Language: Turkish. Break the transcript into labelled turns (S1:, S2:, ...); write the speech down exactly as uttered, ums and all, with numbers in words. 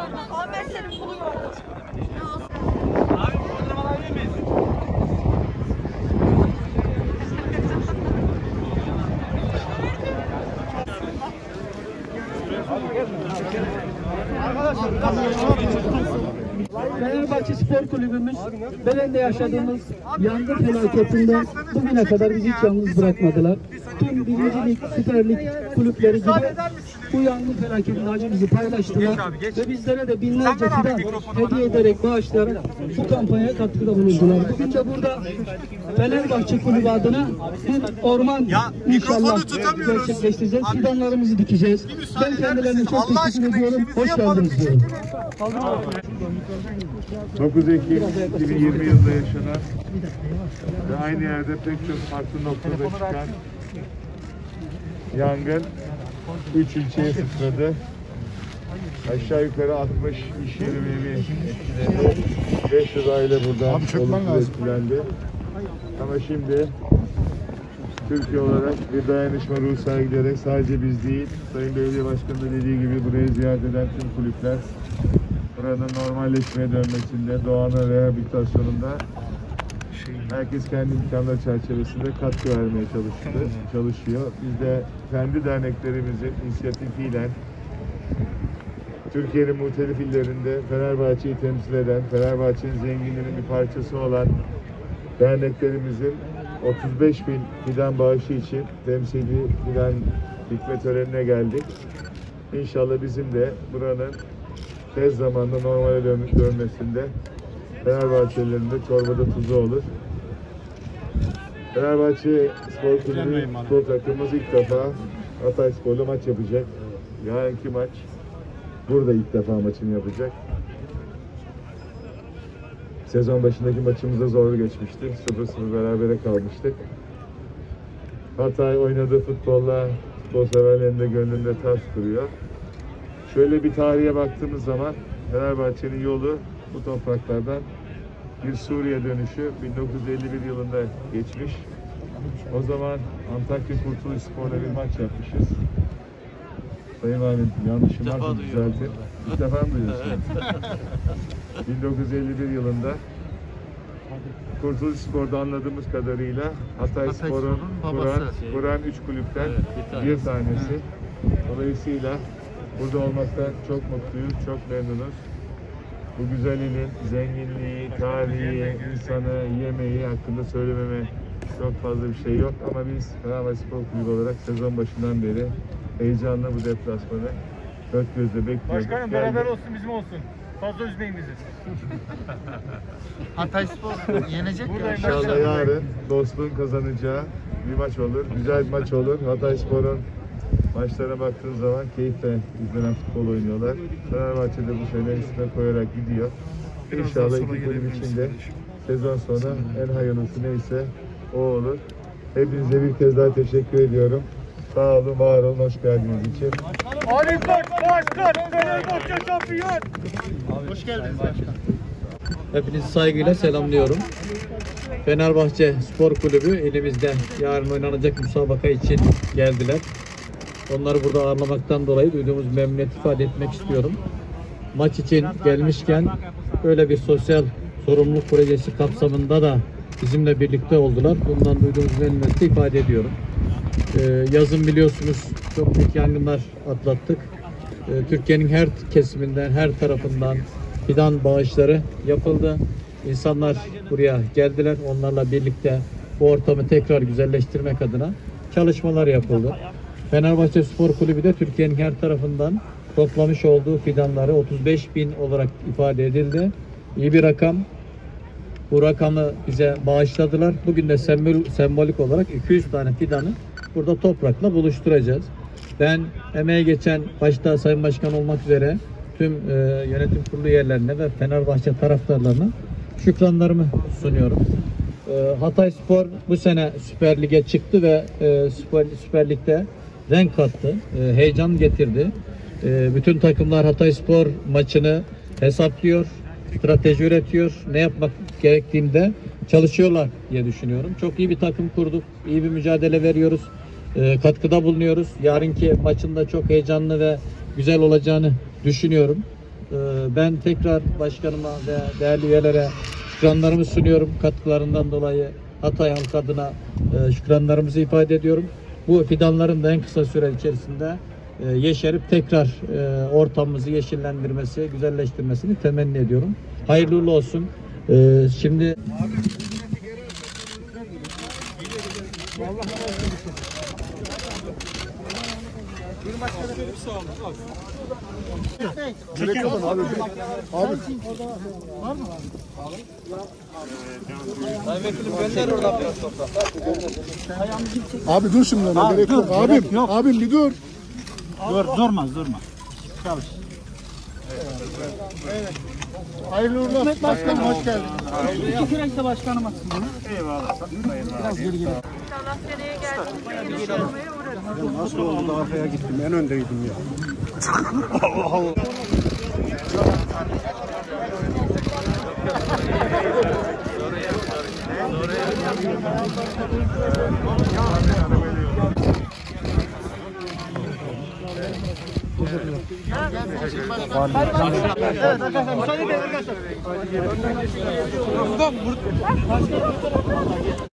S1: Ahmet senin pulun yok.
S2: Abi fotoğraf alabilir miyiz?
S3: Fenerbahçe Spor Kulübümüz Belen'de yaşadığımız yangın felaketinde bugüne kadar bizi hiç yalnız bırakmadılar. Tüm birinci lig, Süper Lig kulüpleri gibi bu yangın felaketinin acımızı paylaştılar ve bizlere de binlerce fidan hediye ederek bağışlayarak bu kampanyaya katkıda bulundular. Bugün de burada Fenerbahçe Kulübü adına bir orman inşallah gerçekleştireceğiz. Fidanlarımızı dikeceğiz. Ben kendilerine çok teşekkür ediyorum. Hoş geldiniz diyorum.
S4: dokuz Ekim iki bin yirmi yılında yaşanan ve aynı yerde pek çok farklı noktada çıkan yangın üç ilçeye sıçradı. Aşağı yukarı altmış iş yeri ve evi, beş yüz aile buradan olumsuz etkilendi. Ama şimdi Türkiye olarak bir dayanışma ruhu sergileyerek sadece biz değil, Sayın Belediye Başkanı da dediği gibi burayı ziyaret eden tüm kulüpler buranın normalleşmeye dönmesinde, doğanın rehabilitasyonunda herkes kendi imkanları çerçevesinde katkı vermeye çalıştı, çalışıyor. Biz de kendi derneklerimizin inisiyatifiyle Türkiye'nin muhtelif illerinde Fenerbahçe'yi temsil eden, Fenerbahçe'nin zenginliğinin bir parçası olan derneklerimizin otuz beş bin fidan bağışı için temsili fidan dikme törenine geldik. İnşallah bizim de buranın tez zamanda normale dön dönmesinde Fenerbahçelilerin de çorbada tuzu olur. Fenerbahçe Spor Kulübü spor takımımız ilk defa Hatayspor'la maç yapacak. Yarınki maç burada ilk defa maçını yapacak. Sezon başındaki maçımızda zor geçmişti. sıfır sıfır berabere kalmıştık. Hatay oynadığı futbolla futbol severlerin de gönlünde taş duruyor. Şöyle bir tarihe baktığımız zaman Fenerbahçe'nin yolu bu topraklardan bir Suriye dönüşü bin dokuz yüz elli bir yılında geçmiş. O zaman Antakya Kurtuluş Spor'la bir maç yapmışız. Sayın Valim yanlışım varsa düzeltin. İlk defa mı duyuyorsunuz? bin dokuz yüz elli bir yılında Kurtuluş Spor'da anladığımız kadarıyla Hatay Spor'un kuran, kuran üç kulüpten evet, bir, bir tanesi. Dolayısıyla burada olmaktan çok mutluyuz, çok memnunuz. Bu güzel ilin zenginliği, tarihi, insanı, yemeği hakkında söylememe çok fazla bir şey yok. Ama biz Fenerbahçe Spor Kulübü olarak sezon başından beri heyecanla bu deplasmanı dört gözle bekliyoruz.
S2: Başkanım beraber olsun bizim olsun. Fazla üzmeyin bizi.
S5: Hatayspor yenecek ya.
S4: İnşallah yarın dostluğun kazanacağı bir maç olur. Güzel bir maç olur. Hatayspor'un maçlarına baktığın zaman keyifle izlenen futbol oynuyorlar. Fenerbahçe de bu sene üstüne koyarak gidiyor. İnşallah iki kulüp için de sezon sonu en hayırlısı neyse o olur. Hepinize bir kez daha teşekkür ediyorum. Sağ olun, var olun, hoş geldiniz için.
S2: Ali Koç Başkan, Fenerbahçe şampiyon.
S5: Hoş geldiniz başkan.
S6: Hepinizi saygıyla selamlıyorum. Fenerbahçe Spor Kulübü elimizde yarın oynanacak müsabaka için geldiler. Onları burada ağırlamaktan dolayı duyduğumuz memnuniyet ifade etmek istiyorum. Maç için gelmişken böyle bir sosyal sorumluluk projesi kapsamında da bizimle birlikte oldular. Bundan duyduğumuz memnuniyeti ifade ediyorum. Ee, yazın biliyorsunuz çok büyük yangınlar atlattık. Ee, Türkiye'nin her kesiminden, her tarafından fidan bağışları yapıldı. İnsanlar buraya geldiler. Onlarla birlikte bu ortamı tekrar güzelleştirmek adına çalışmalar yapıldı. Fenerbahçe Spor Kulübü de Türkiye'nin her tarafından toplamış olduğu fidanları otuz beş bin olarak ifade edildi. İyi bir rakam. Bu rakamı bize bağışladılar. Bugün de sembol, sembolik olarak iki yüz tane fidanı burada toprakla buluşturacağız. Ben emeğe geçen başta Sayın Başkan olmak üzere tüm e, yönetim kurulu üyelerine ve Fenerbahçe taraftarlarına şükranlarımı sunuyorum. E, Hatayspor bu sene Süper Lig'e çıktı ve e, Süper, Süper Lig'de renk kattı, e, heyecan getirdi. E, bütün takımlar Hatayspor maçını hesaplıyor, strateji üretiyor, ne yapmak gerektiğinde çalışıyorlar diye düşünüyorum. Çok iyi bir takım kurduk, iyi bir mücadele veriyoruz, e, katkıda bulunuyoruz. Yarınki maçın da çok heyecanlı ve güzel olacağını düşünüyorum. E, Ben tekrar başkanıma ve değerli üyelere şükranlarımı sunuyorum. Katkılarından dolayı Hatay halkı adına e, şükranlarımızı ifade ediyorum. Bu fidanların da en kısa süre içerisinde e, yeşerip tekrar e, ortamımızı yeşillendirmesi, güzelleştirmesini temenni ediyorum. Hayırlı uğurlu olsun. E, şimdi
S2: Abi dur şimdi ona gerek yok. Abim, abim bir dur.
S5: Dur, durmaz, durma. Çalış.
S2: Hayırlı uğurlu olsun. Başkanım hoş geldin.
S5: İki kürek de başkanım atsın bunu.
S1: İnşallah seneye geldiğimizde yine sormaya uğrarız.
S2: Nasıl oldu da arkaya gittim? En öndeydim ya.
S5: Evet arkadaşlar, müsaade edin arkadaşlar.